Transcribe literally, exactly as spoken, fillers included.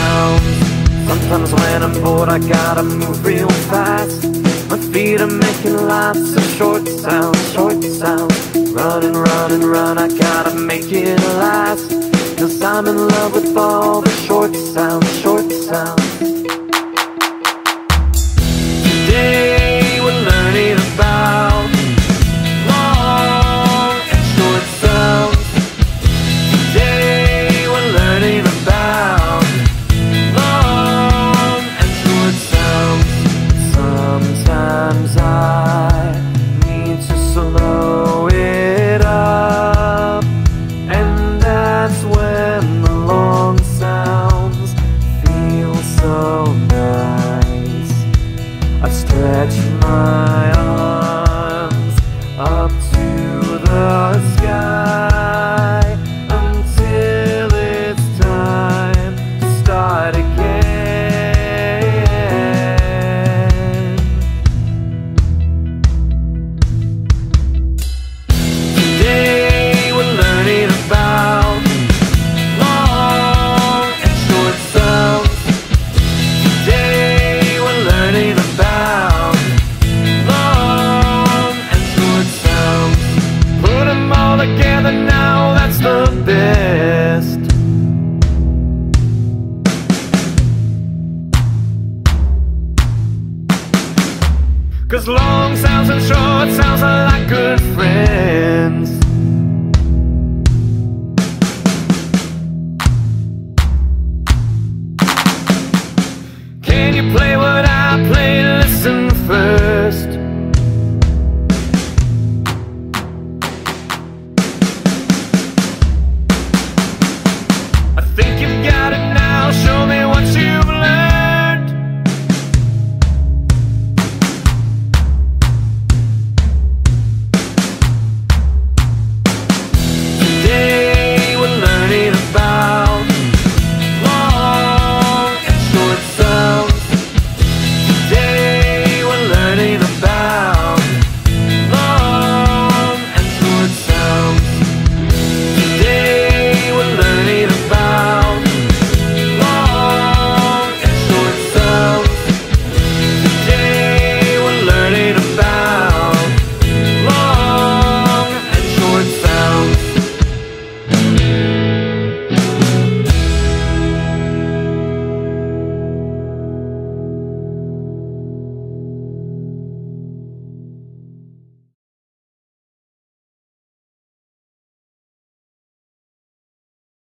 sounds. Sometimes when I'm bored I gotta move real fast. My feet are making lots of short sounds, short sounds. Run and run and run, I gotta make it last. Cause I'm in love with all the short sounds, short sounds. Today we're learning about long and short sounds. Today we're learning about long and short sounds. Sometimes I need to slow it up, and that's when the long sounds feel so nice. I stretch my arms up to the sky until it's time to start again. Today we're learning about long and short sounds. Today we're learning about long and short sounds. Put them all together now, that's the best. Cause long sounds and short sounds are like good friends.